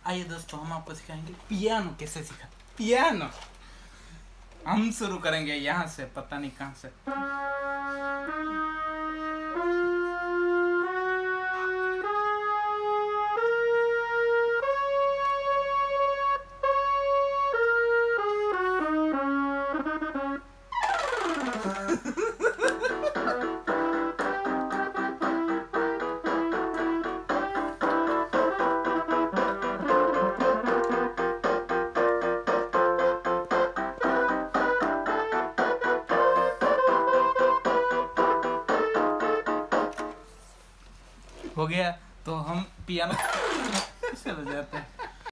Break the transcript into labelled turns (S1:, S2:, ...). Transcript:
S1: आइए दोस्तों, हम आपको सिखाएंगे पियानो कैसे सीखा। पियानो हम शुरू करेंगे यहाँ से, पता नहीं कहाँ से। हो गया, तो हम पियानो कैसे बजाते हैं।